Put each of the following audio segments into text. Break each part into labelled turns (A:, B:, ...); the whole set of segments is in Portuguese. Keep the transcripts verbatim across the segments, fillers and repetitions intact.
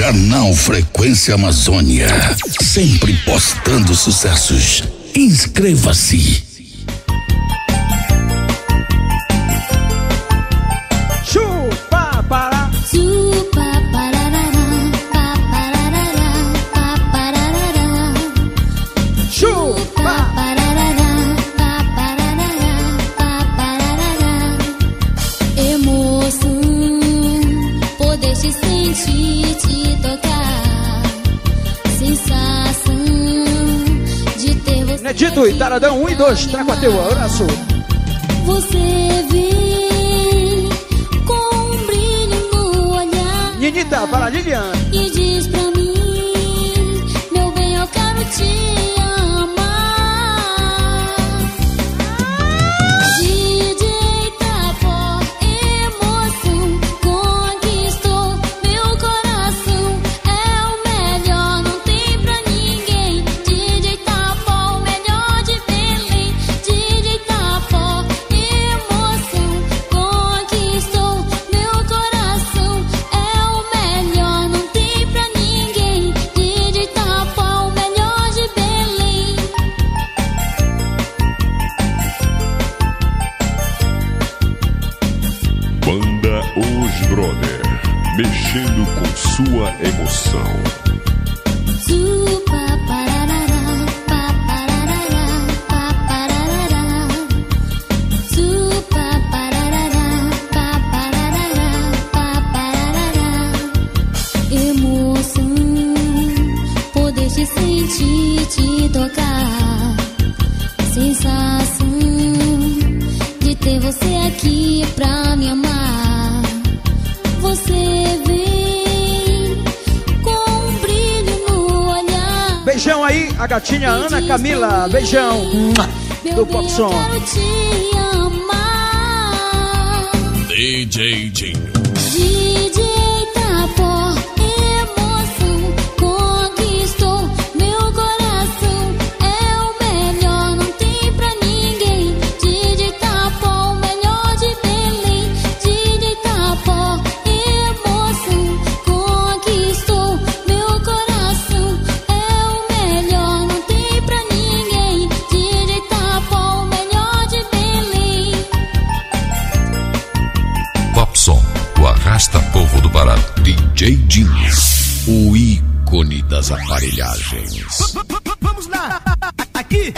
A: Canal Frequência Amazônia, sempre postando sucessos. Inscreva-se.
B: Chupa para.
C: Chupa pararará, papararará, papararará.
B: Chupa
C: pararará, papararará, papararará. Emoção, poder te sentir, te tocar. Sensação de ter você.
B: Nedito e Taradão, um e dois, trago a teu abraço.
C: Você vem com um brilho no olhar
B: Ninita para Lilian.
C: e diz pra mim, meu bem, eu quero te amar. D J Tapó, emoção, conquistou meu coração. É o melhor, não tem pra ninguém. D J Tapó, o melhor de Belém. D J Tapó, emoção, conquistou meu coração. É o melhor, não tem pra ninguém. D J Tapó, o melhor de Belém.
D: Banda Os Brother, mexendo com sua emoção.
C: Chupa pararará, papararará, papararará. Chupa pararará, papararará, papararará. Emoção, poder te sentir, te tocar. Sensação de ter você aqui pra me amar. Você vem com um brilho no olhar.
B: Beijão aí, a gatinha Ana Camila. Beijão.
C: Meu
B: Do
C: bem,
B: Popson.
C: eu quero te amar.
A: D J Dinho.
C: D J Tapó, emoção, conquistou meu coração. É o melhor, não tem pra ninguém. D J Tapó, o melhor de Belém. D J Tapó, emoção, conquistou meu coração. É o melhor, não tem pra ninguém. D J Tapó, o melhor de Belém.
A: Popson, o arrasta-povo do Pará. D J Dinho, o ícone das aparelhagens.
E: Vamos lá, aqui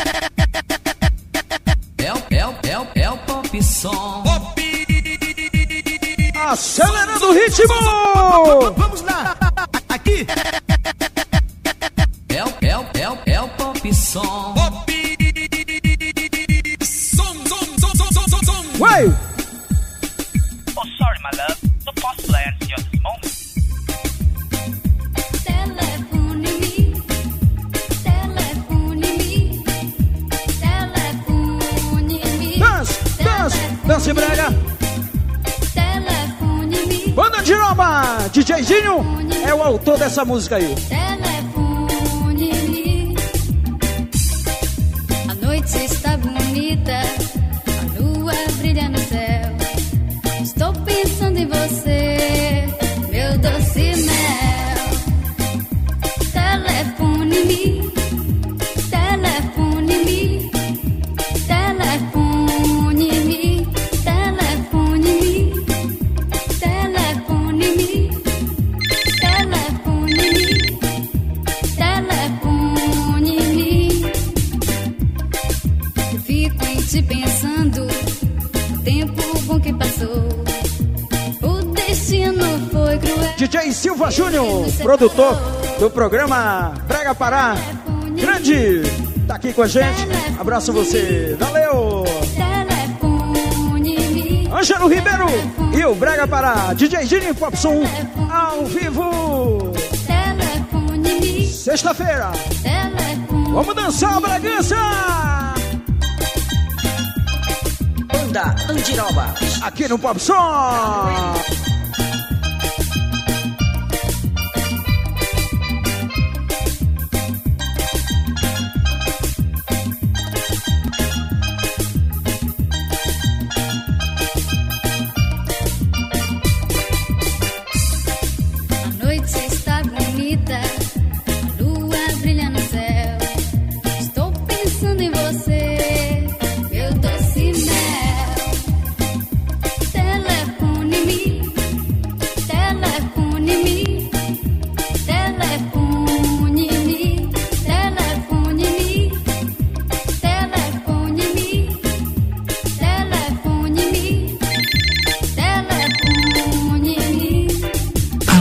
F: É o, é o, é o, é o pop som.
B: Acelerando o ritmo.
E: vamos lá, aqui
F: É o, é o, é o, é o pop som.
B: Ué.
G: Oh, sorry, my love. Don't posso play at you at this moment.
C: Telefone-me, telefone-me, telefone-me,
B: Dance, dance, dance brega.
C: telefone-me,
B: Banda de Roma, D J Dinho é o autor dessa música aí.
C: telefone-me. A noite está bonita, a lua brilha no céu. Estou pensando em você, meu doce mel. Telefone-me, telefone-me, telefone-me, telefone-me, telefone-me, telefone-me, telefone-me. Eu fico em te pensando, o tempo bom que passou. O destino foi cruel.
B: D J Silva Júnior, produtor do programa Brega Pará. Grande, tá aqui com a gente. Abraço você, valeu.
C: Telefone-me,
B: Ângelo Ribeiro e o Brega Pará. D J Dinho e Popson ao vivo.
C: telefone-me,
B: Sexta-feira,
C: telefone.
B: vamos dançar, Bragança.
E: Banda Andiroba.
B: Aqui no Popson.
C: A noite está bonita.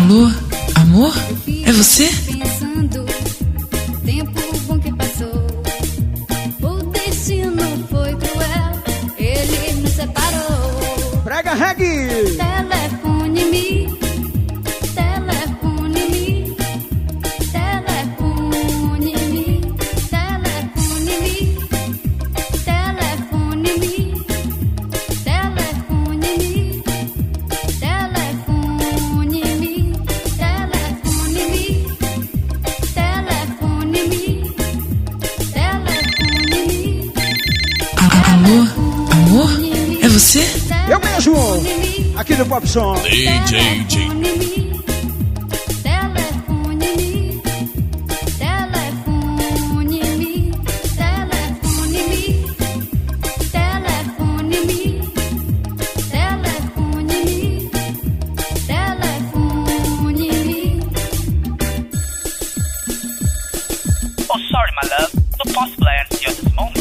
H: Alô, amor? É você?
C: Pensando, tempo bom que passou. O destino foi cruel, ele nos separou.
B: Prega reggae!
C: Telefone-me, telefone-me, telefone-me, telefone-me, telefone-me, telefone-me, telefone-me, telefone-me, telefone-me, telefone-me.
H: Alô, amor? É você?
B: Eu mesmo! Aqui no Pop Som.
A: D J Jim.
C: Telefone-me, telefone-me, telefone-me, telefone-me, telefone-me, telefone-me.
G: Oh, sorry, my love. Não posso falar antes de outros momentos.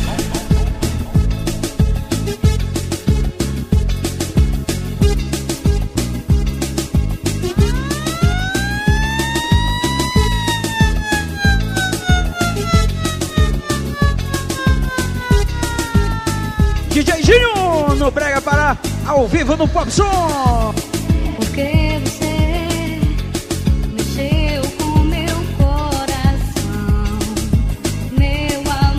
B: D J Ginho no Brega Pará, ao vivo no Pop Som.
C: Porque você mexeu com meu coração, meu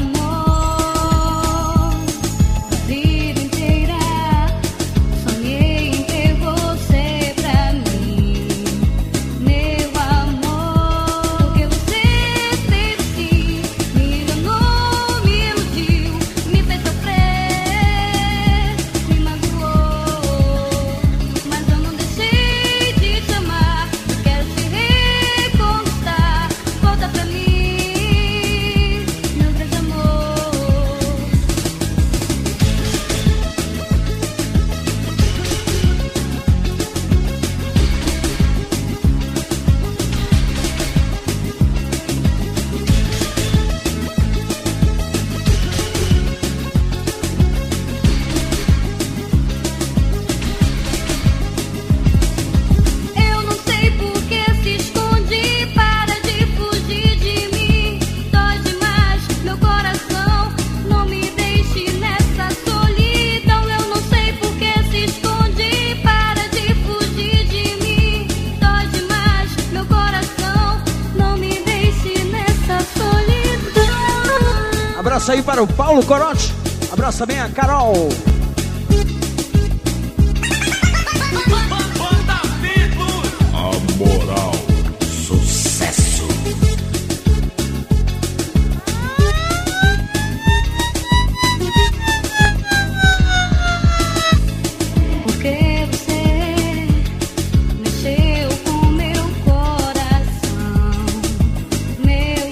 C: amor. A vida inteira sonhei em ter você pra mim, meu amor. Porque você fez assim, me enganou, me iludiu, me fez sofrer, me magoou. Mas eu não deixei de te amar, quero te reconquistar. Volta pra mim, meu grande amor. Eu não sei por que se esconde, para de fugir de mim. Dói demais meu coração, não me deixe nessa solidão. Eu não sei por que se esconde, para de fugir de mim. Dói demais meu coração, não me deixe nessa solidão.
B: Abraço aí para o Paulo Corote. Abraço também a Carol.
D: A moral.
A: Sucesso.
C: Porque você mexeu com meu coração, meu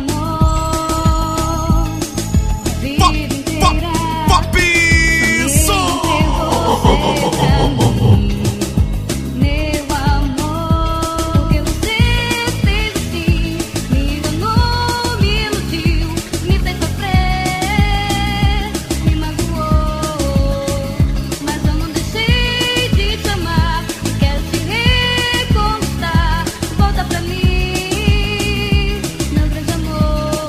C: amor. A vida inteira sonhei em ter você pra mim, meu amor. Porque você fez assim, me enganou, me iludiu, me fez sofrer, me magoou. Mas eu não deixei de te amar, quero te reconquistar. Volta pra mim, meu grande amor.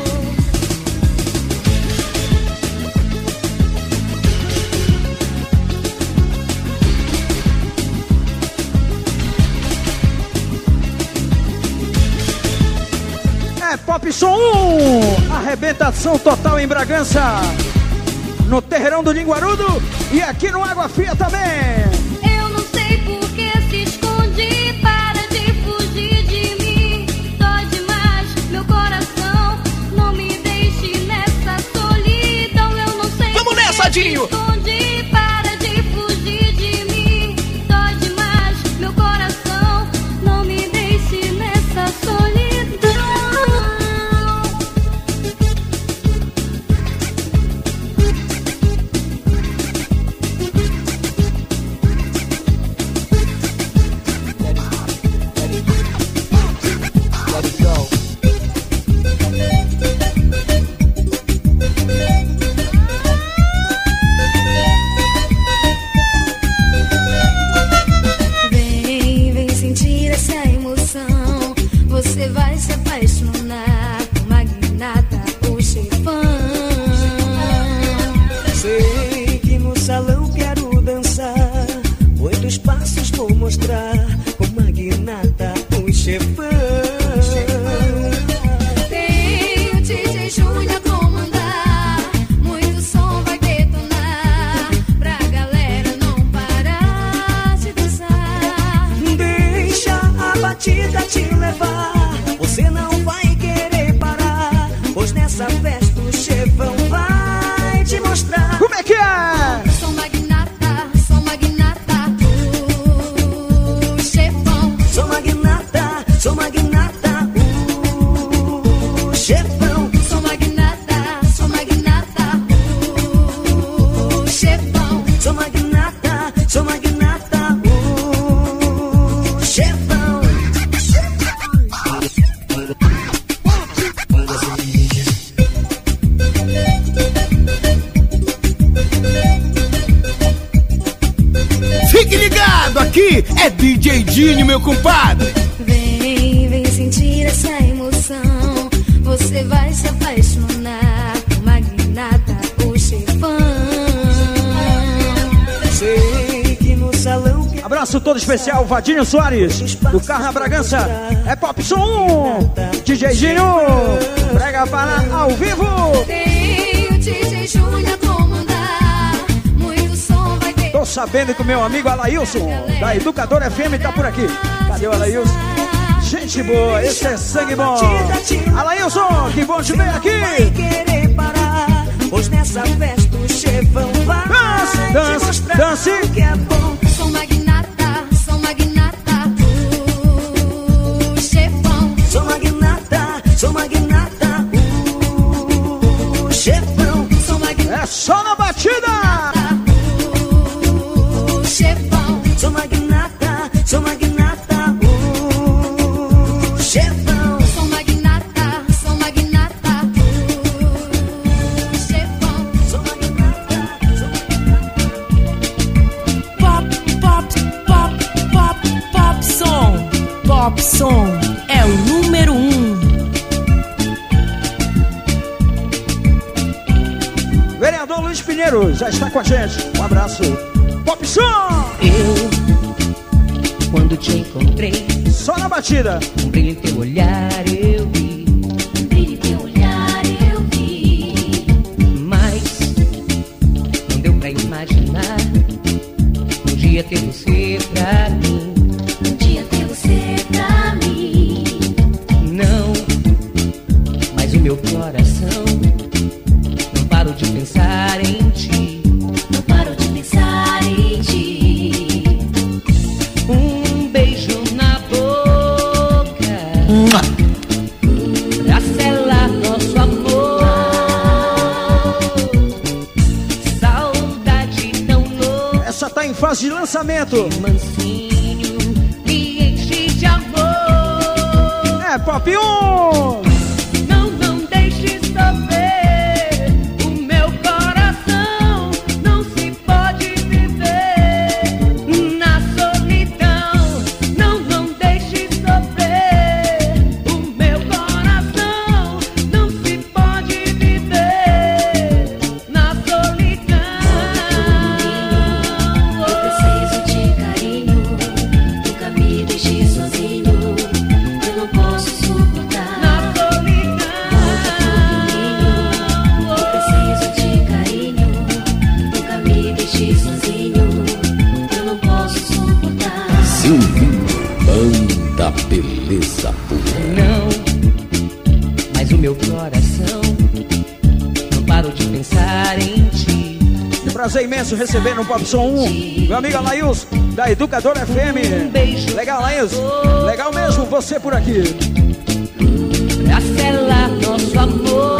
B: É Pop Som um, arrebentação total em Bragança, no Terreirão do Linguarudo e aqui no Água Fria também.
C: Eu não sei por que se esconde, para de fugir de mim. Dói demais meu coração, não me deixe nessa solidão. Eu não sei.
E: Vamos nessa, Dinho!
C: Esconde, para de fugir de mim. Dói demais meu coração, não me deixe nessa solidão.
E: chefão.
C: Tem o D J Júnior a comandar, muito som vai detonar, pra galera não parar de dançar.
E: Deixa a batida te levar, você não vai querer parar, pois nessa festa o chefão vai te mostrar.
B: Como é que é?
C: Sou magnata, sou magnata, o chefão.
E: Sou magnata, sou magnata, o chefão.
C: Sou magnata, sou magnata, o chefão.
E: Sou magnata, sou magnata, o chefão.
I: Fique ligado, aqui é D J Dinho, meu compadre.
C: Vem, vem sentir essa emoção, você vai se apaixonar por magnata, o chefão.
E: Sei que no salão que
B: Abraço todo especial, Vadinho Soares, do Carna Bragança. É Pop Som, D J Dinho, Brega Pará ao vivo.
C: Tem o D J Júnior a comandar, muito som vai ter.
B: Tô sabendo que o meu amigo Alailson, da Educadora F M, tá por aqui. Cadê o Alailson? Gente boa, esse é sangue bom. Alailson, que bom te ver
E: vai
B: aqui.
E: querer parar, pois nessa festa o chefão vai
B: Dance,
E: te
B: dance,
E: mostrar
B: dance.
E: o que é bom.
C: Sou magnata, sou magnata, o chefão.
E: Sou magnata, sou magnata, o chefão.
C: Sou magnata,
B: É só na batida.
C: o chefão.
E: Sou magnata, sou magnata, o chefão.
C: Sou magnata, sou magnata, o chefão.
E: Sou magnata, sou
H: Pop, pop, pop, pop, pop som. Pop som é o número um.
B: Vereador Luiz Pinheiro já está com a gente. Um abraço. Pop Som,
J: Eu, quando te encontrei,
B: só na batida.
J: um brilho em teu olhar eu vi.
C: Um brilho em teu olhar eu vi.
J: Mas não deu pra imaginar um dia ter você pra mim.
C: Um dia ter você pra mim.
J: Não, mas o meu coração não parou de pensar em ti.
C: Não paro de pensar em ti.
J: Um beijo na boca pra selar nosso amor. Saudade tão louca,
B: Essa tá em fase de lançamento.
J: mansinho, me enche de amor.
B: É Pop um.
J: Não, não deixe sofrer. O meu coração não se pode viver na solidão. Não, não deixe sofrer. O meu coração não se pode viver na solidão.
C: Eu preciso de carinho, nunca me deixe sozinho. Eu não posso suportar.
J: Na solidão.
C: Eu preciso de carinho, nunca me deixe sozinho. Eu não posso suportar.
A: Silvinho, banda beleza pura.
J: Não, mas o meu coração não parou de pensar em ti.
B: Prazer imenso receber no Pop Som um meu amigo Alailson, da Educadora F M. Legal, Alailson? Legal mesmo você por aqui.
J: Pra selar nosso amor.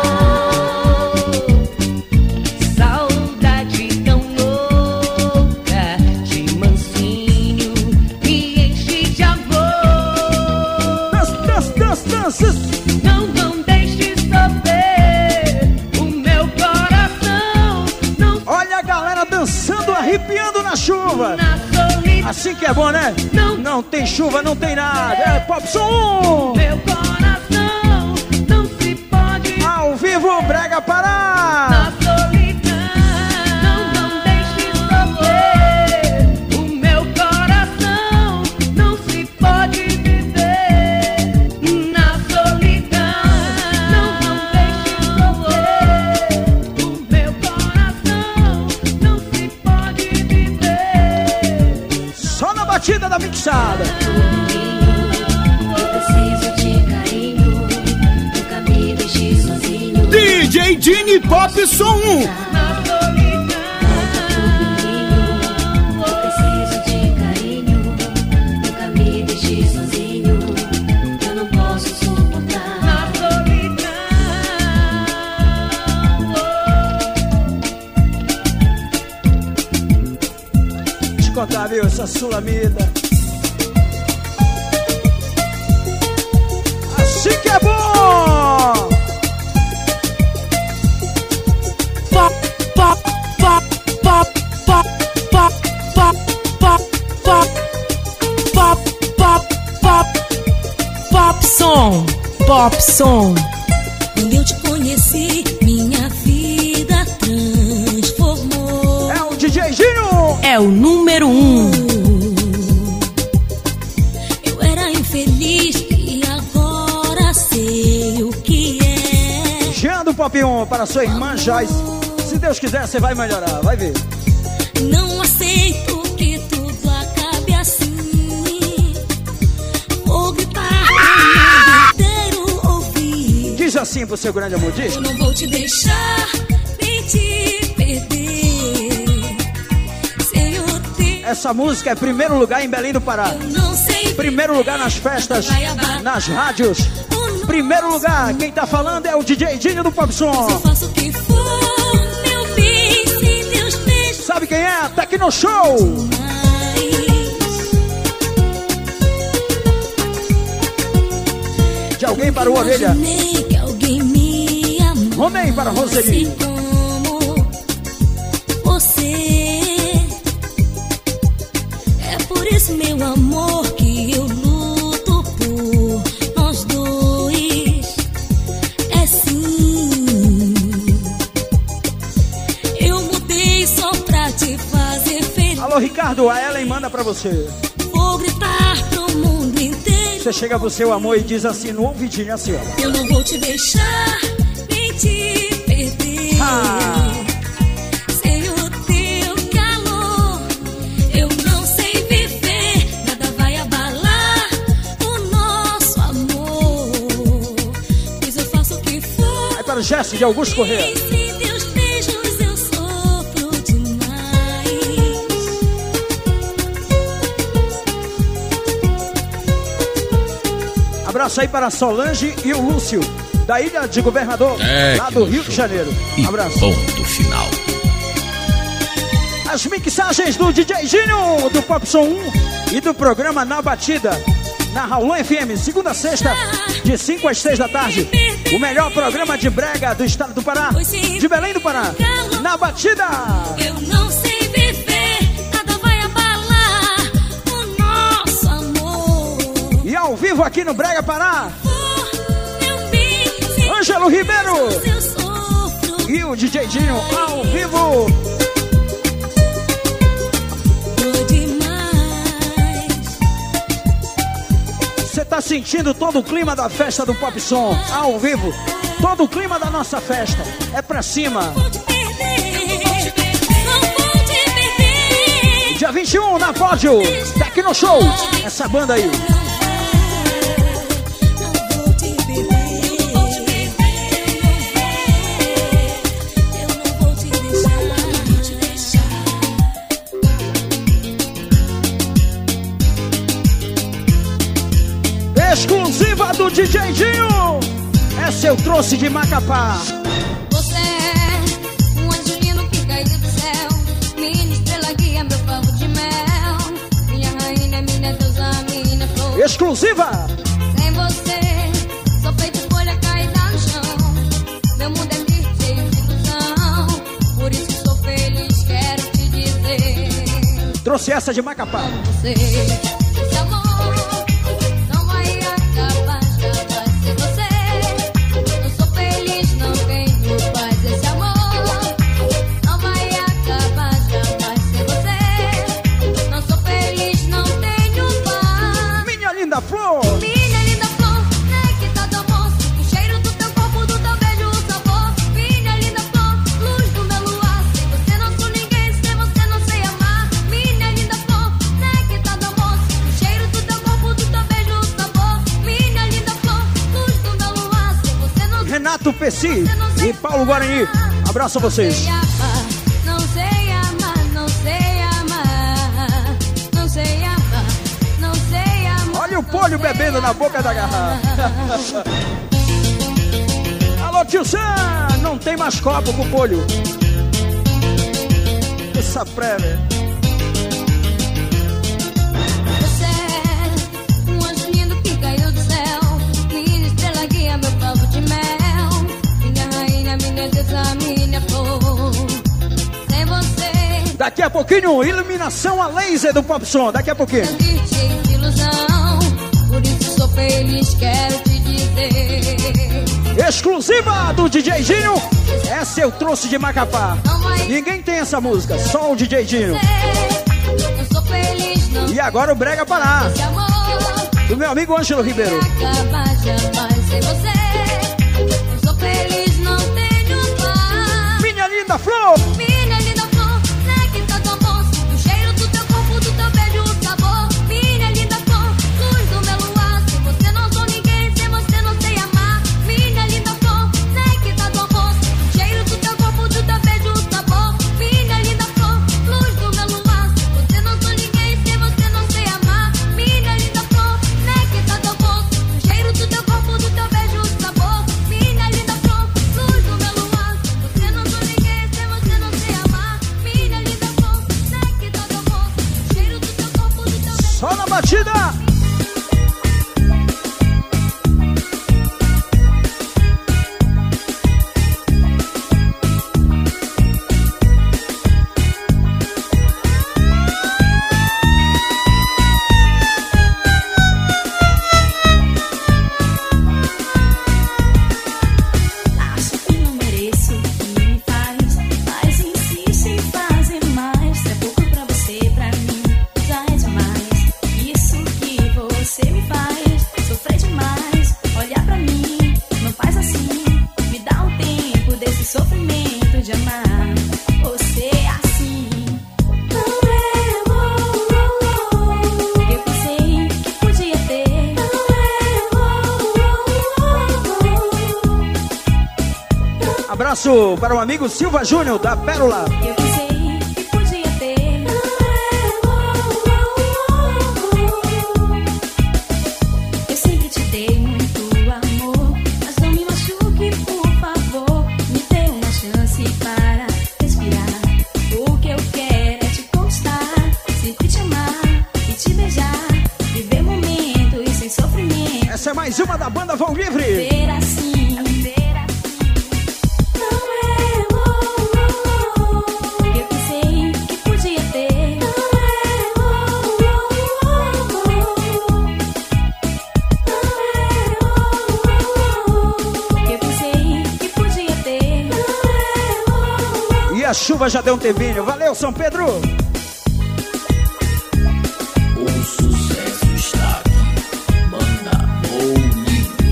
J: Saudade tão louca, de mansinho, me enche de amor.
B: Dance, dance, dance, dance.
J: Não, não deixe sofrer. O meu coração não
B: Olha a galera dançando, arrepiando na chuva.
J: na solidão.
B: Assim que é bom, né?
J: Não.
B: Não tem chuva, não tem nada. É Pop Som um.
J: Meu coração não se pode
B: Ao vivo, Brega Pará.
J: na solidão. Não, não deixe sofrer. O meu coração não se pode viver
I: D J Dini Pop Som.
B: Contar, viu, essa sulamida. Assim que é bom!
H: Pop, pop, pop, pop, pop, pop, pop, pop, pop, pop, pop, pop, pop som, pop som.
C: Quando eu te conheci, minha vida transformou.
B: É o D J Ginho!
H: É o número um.
C: Eu era infeliz e agora sei o que é.
B: Jean do Pop um para sua irmã Joyce. Se Deus quiser, você vai melhorar, vai ver.
C: Não aceito que tudo acabe assim. Vou gritar pro mundo inteiro ouvir.
B: Diz assim pro seu grande amor, diz.
C: Eu não vou te deixar nem te perder.
B: Essa música é primeiro lugar em Belém do Pará. Primeiro lugar nas festas, nas rádios. Primeiro lugar, quem tá falando é o D J Dinho do Pop Som. Sabe quem é? Tecno Show. De alguém para o Orelha. Romei para Roseli.
C: Meu amor, que eu luto por nós dois. É sim. Eu mudei só pra te fazer feliz.
B: Alô, Ricardo, a Ellen manda pra você.
C: Vou gritar pro mundo inteiro.
B: Você chega pro seu amor e diz assim no ouvidinho, assim, ó.
C: Eu não vou te deixar nem te perder. Ah.
B: Jesse de Augusto Corrêa.
C: Sem teus beijos eu sofro demais.
B: Abraço aí para Solange e o Lúcio, da Ilha de Governador,
A: é,
B: lá do Rio show. de Janeiro.
A: E
B: abraço.
A: Ponto final.
B: As mixagens do D J Ginho, do Pop Som um e do programa Na Batida, na Raulão F M, segunda a sexta, de cinco às seis da tarde. O melhor programa de brega do estado do Pará, de Belém do Pará, Na Batida.
C: Eu não sei viver, nada vai abalar o nosso amor.
B: E ao vivo aqui no Brega Pará, Ângelo Ribeiro e o D J Dinho ao vivo. Você tá sentindo todo o clima da festa do Pop Som ao vivo? Todo o clima da nossa festa é pra cima. Dia vinte e um na Pódio, Tecno Show, essa banda aí. Exclusiva do D J Dinho. Essa eu trouxe de Macapá.
C: Você é um anjo lindo que caiu do céu, minha estrela guia, meu pavo de mel, minha rainha, minha deusa, minha flor.
B: Exclusiva.
C: Sem você, sou feita folha caída no chão. Meu mundo é triste, cheio de ilusão. Por isso sou feliz, quero te dizer.
B: Trouxe essa de Macapá.
C: Você, esse amor.
K: Cheiro do teu corpo
B: Renato Pessi e Paulo Guarani. Abraço a vocês.
C: Não sei amar, não sei amar, não sei amar, não sei amar.
B: Olha o Polho bebendo na boca da garrafa. Alô, tio Sam, não tem mais copo com o Polho. Essa prévia.
C: Você é um anjo lindo que caiu do céu, minha estrela guia, meu pavo de mel, minha rainha, minha deusa, minha flor. Sem você.
B: Daqui a pouquinho, iluminação a laser do Pop Som. Daqui a pouquinho.
C: Cheio de ilusão, por isso sou feliz, quero te dizer.
B: Exclusiva do D J Dinho. Essa eu trouxe de Macapá. Ninguém tem essa música, só o D J Dinho.
C: Eu sou feliz, não.
B: E agora o Brega Pará,
C: Esse amor
B: do meu amigo Ângelo Ribeiro.
C: acaba jamais sem você. Eu sou feliz, não tenho paz.
B: Minha linda Flor.
C: Minha linda flor, né, que tá tão bom. O cheiro do teu corpo, do teu beijo, o sabor. Minha linda flor, luz do meu luar. Sem você não sou ninguém, sem você não sei amar. Minha linda flor, né, que tá tão bom. O cheiro do teu corpo, do teu beijo, o sabor. Minha linda flor, luz do meu luar. Sem você não sou ninguém, sem você não sei amar. Minha linda flor, né, que tá tão bom. O cheiro do teu corpo, do teu beijo, o sabor. Minha linda flor, luz do meu luar. Você não sou ninguém, sem você não sei amar. Minha linda flor, né, que tá tão bom. O cheiro do teu corpo, do teu beijo.
B: Só na batida.
K: Acho que não mereço o que me faz, mas insiste em fazer mais. Se é pouco pra você, pra mim já é demais. Isso que você me faz sofrer demais. Olha pra mim, não faz assim. Me dá um tempo desse sofrimento de amar você assim. Não é o que eu pensei que podia ter. Não é
B: Abraço para o amigo Silva Júnior da Pérola.
K: eu pensei que podia ter. Eu sempre te dei muito amor, mas não me machuque, por favor. Me dê uma chance para respirar. O que eu quero é te conquistar, sempre te amar e te beijar. Viver momentos sem sofrimento.
B: Essa é mais uma da banda Vão Livre.
K: Ver assim, ver assim. Não é o que eu pensei que podia ter. Não é o que eu pensei que podia ter.
B: E a chuva já deu um tempinho. Valeu, São Pedro.
A: O sucesso está aqui. Banda Vão Livre.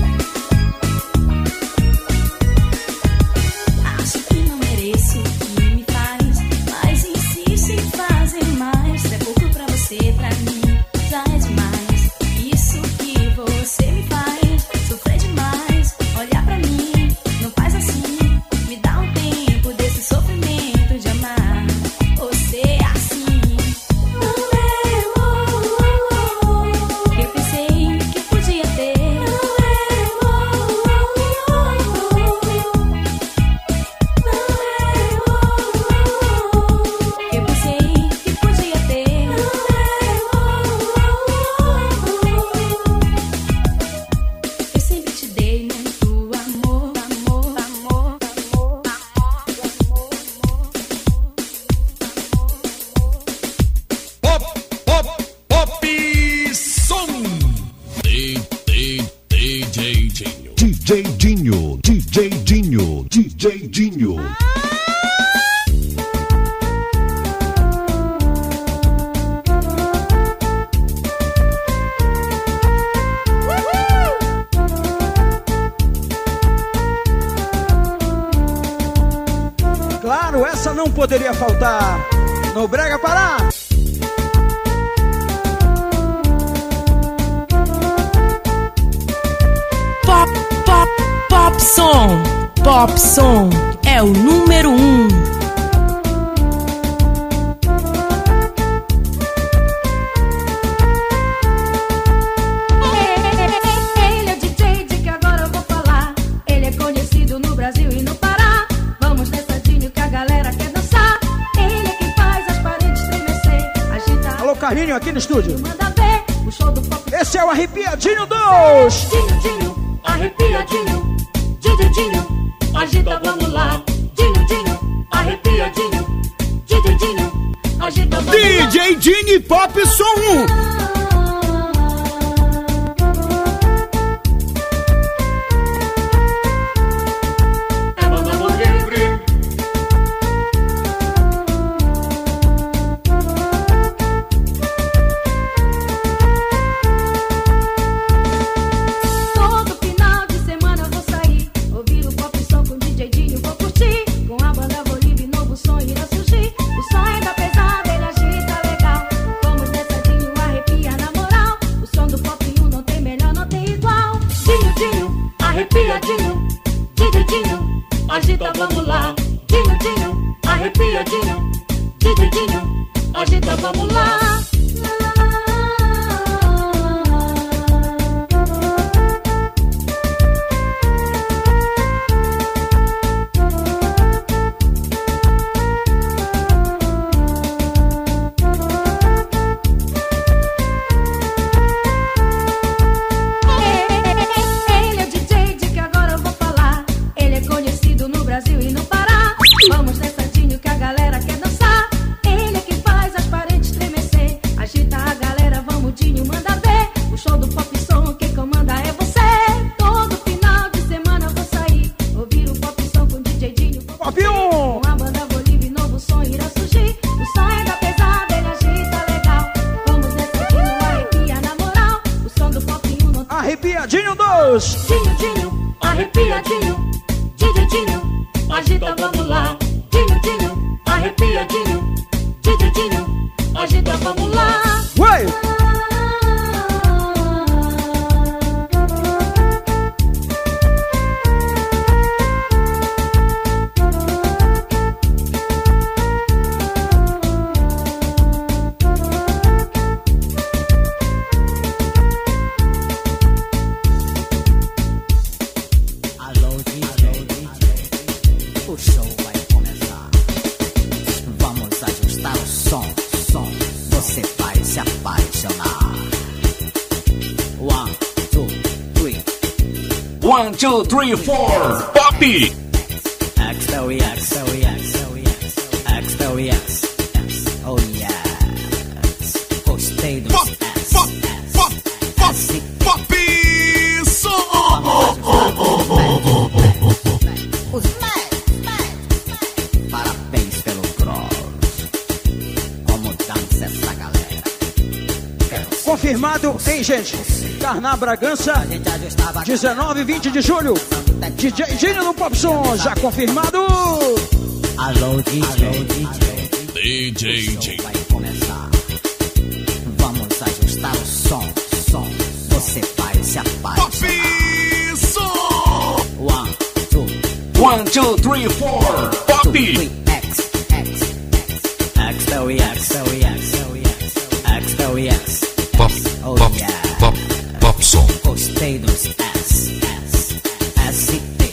K: Acho que não mereço o que me faz, mas insiste em fazer mais. Se é pouco pra você, pra mim já é demais. Isso que você me faz sofrer demais. Olha pra mim, não faz assim. Me dá um tempo desse sofrimento de amar você assim. Não é o que eu pensei que podia ter. Não é eu pensei que podia ter. Eu sempre te dei muito amor, amor, amor, amor, amor,
A: Pop, pop, pop som. D, D, D J Dinho.
I: D J Dinho, D J Dinho, D J Dinho.
B: Claro, essa não poderia faltar no Brega Pará.
H: Pop, pop, pop som. Pop Som é o número um.
K: Ele é D J de que agora eu vou falar. Ele é conhecido no Brasil e no Pará. Vamos nessa Dinho que a galera quer dançar. Ele é quem faz as paredes estremecer. Agita.
B: Alô, Carlinho, aqui no estúdio.
K: Manda ver o show do pop.
B: Esse é o Arrepiadinho dois.
K: Dinho, Dinho, arrepiadinho. Dinho, Dinho, agita, vamos lá. Dinho, Dinho, arrepiadinho. Dinho, Dinho, agita, vamos lá.
I: D J Dinho Pop Som um.
K: Agita, vamos lá. Dinho, Dinho, arrepiadinho. Dinho, Dinho, agita, vamos lá. Ele é D J de que agora eu vou falar. Ele é conhecido no Brasil e no Pará. Vamos nessa Dinho que a galera quer dançar. Ele é quem faz as paredes estremecer. Agita a galera, vamos Dinho, manda ver. O show do Pop Som, quem comanda é você. Todo final de semana eu vou sair. Ouvir o Pop Som com D J Dinho.
B: Pop um.
K: Com a banda Bolívia, novo som irá surgir. O som é da pesada, ele agita legal. Vamos nessa Dinho, arrepia na moral. O som do Pop um não tem.
B: Arrepiadinho dois.
K: Dinho, Dinho, arrepiadinho. Dinho, Dinho, agita, vamos lá. Dinho, Dinho, arrepiadinho. Dinho, Dinho, agita, vamos lá.
B: Ué!
L: Alô, D J, o show vai começar. Vamos ajustar o som, som, você vai se apaixonar. One, two, three.
D: One, two, three, four. Pop!
L: X-O-E-X, O-E-X, O-E-X, X-O-E-X, X, oh yes. Gostei dos S, S, S,
I: Pop Som.
L: Os médicos, parabéns pelo cross. Como dança essa galera?
B: Confirmado, hein, gente? Carná Bragança, dezenove e vinte de julho. D J Dinho no Pop Som, já confirmado.
L: Alô, D J,
A: D J
L: o show vai começar. Vamos ajustar o som, som, você vai se apaixonar. One, two,
D: One, two, three, four. Pop!
L: three, X, X, X, X-O-E-X, O-E-X, O-E-X, X-O-E-X,
A: Pop,
L: oh
A: pop,
L: yeah.
A: pop, pop som.
L: Gostei dos S, S, S, T.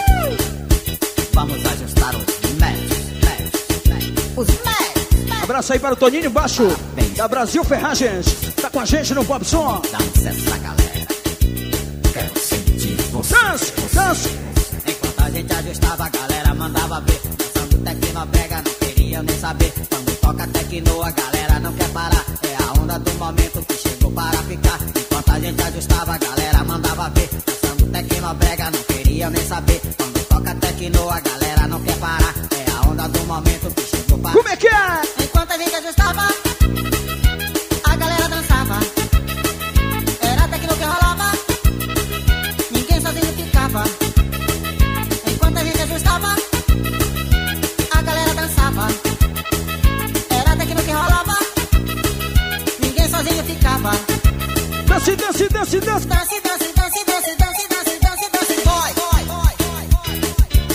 L: Vamos ajustar os médios, médios, médios. Os médios.
B: Abraço aí para o Toninho Baixo, da Brasil Ferragens. Tá com a gente no Pop Som.
L: Dança essa galera. Quero sentir você.
B: Dance, dance.
L: Enquanto a gente ajustava, a galera mandava ver. Dançando tecno brega, não queria nem saber. Quando toca tecno, a galera não quer parar. É a onda do momento que chegou para ficar. Enquanto a gente ajustava, a galera mandava ver. Dançando tecno brega, não queria nem saber. Quando toca tecno, a galera não quer parar. É a onda do momento que chegou para
B: Como é que é?
L: Enquanto a gente ajustava, a galera dançava. Era tecno que rolava, ninguém sozinho ficava. Enquanto a gente ajustava, a galera dançava. Era tecno que rolava, ninguém sozinho ficava.
B: Dance, dance, dance, dance.
L: Dance, dance, dance, dance, dance, dance, dance, dance, boy, boy, boy, boy.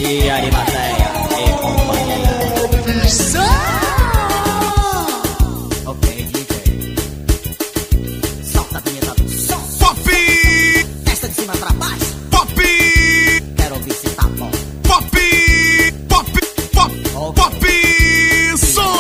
L: E Arimateia e companhia. Ok, D J. Solta a vinheta do som. Pop! Testa de cima pra baixo. Pop! Quero ouvir se tá bom. Pop! Pop! Pop! Pop! Som!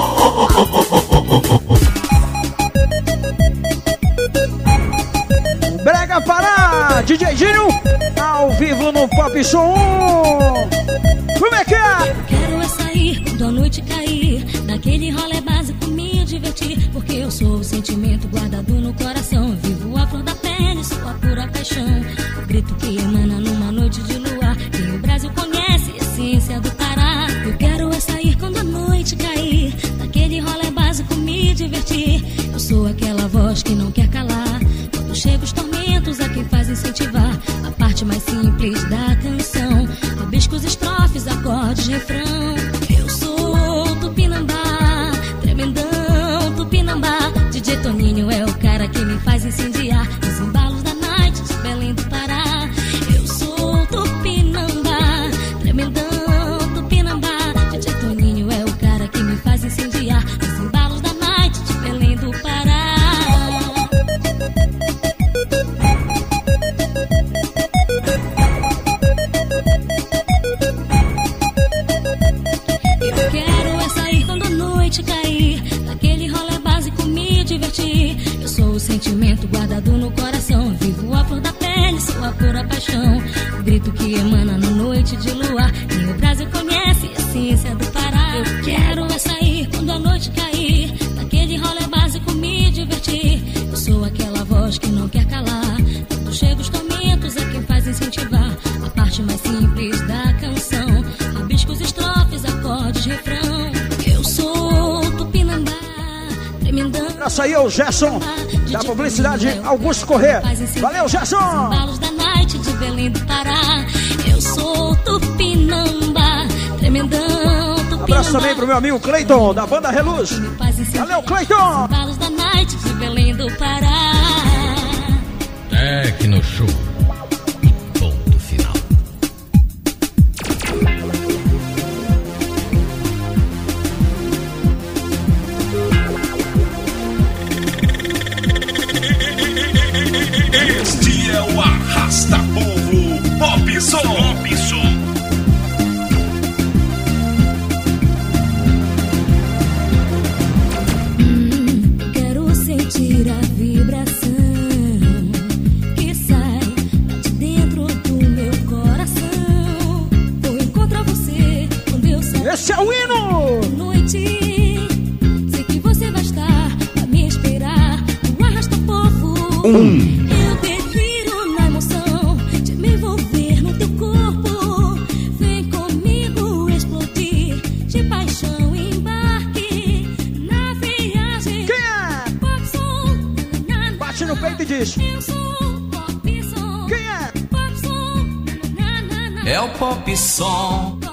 B: Brega Pará, D J Dinho, ao vivo no Pop Som. Como é que é?
C: Quero é sair quando a noite cair, daquele rolê básico me divertir, porque eu sou o sentimento guardado no coração. Vivo a flor da pele, sua pura paixão. O grito que emana numa noite de luar. Quem o Brasil conhece, a essência do Pará. Eu quero é sair quando a noite cair, daquele rolê básico me divertir. Eu sou aquela voz que não quer calar. Quando chegam os tormentos, é quem faz incentivar a parte mais simples da canção. Rabiscos, estrofes, acordes, refrão. Eu sou Tupinambá, tremendão Tupinambá. D J Toninho é o cara que me faz incendiar os embalos da night de Belém do Pará. Eu sou Tupinambá, tremendão Tupinambá. D J Toninho é o cara que me faz incendiar os embalos da night de Belém do Pará. Eu quero é sair quando a noite cair, daquele rolê básico me divertir. Eu sou o sentimento guardado no coração. Vivo a flor da pele, sou a pura paixão. O grito que emana na noite de luar. Quem o Brasil conhece, a essência do Pará. Eu quero é sair quando a noite cair, daquele rolê básico me divertir. Eu sou aquela voz que não quer calar. Quando chegam os tormentos, é quem faz incentivar a parte mais simples da canção. Rabiscos, estrofes, acordes, refrão. Eu sou Tupinambá, tremendão.
B: Essa aí é o Gerson, da publicidade Augusto Corrêa. Valeu, Gerson!
C: Embalos da night de Belém do Pará. Eu sou Tupinambá, tremendão Tupinambá.
B: Abraço também pro meu amigo Cleiton, da banda Reluz. Valeu, Cleiton!
C: Embalos da night de Belém do Pará.
A: Tecno Show. Ponto final.
D: Este é o Arrasta Povo Pop Som. Pop Som.
C: Hum, quero sentir a vibração que sai de dentro do meu coração. Vou encontrar você quando eu sair.
B: Esse é o hino!
C: Noite, sei que você vai estar a me esperar no Arrasta Povo.
B: Um.
C: Eu prefiro na emoção de me envolver no teu corpo. Vem comigo explodir de paixão, embarque na viagem.
B: Quem é?
C: Pop Som, na, na,
B: Bate no peito e diz.
C: eu sou Pop Som.
B: Quem é?
C: Pop Som, na, na, na.
F: É o Pop Som.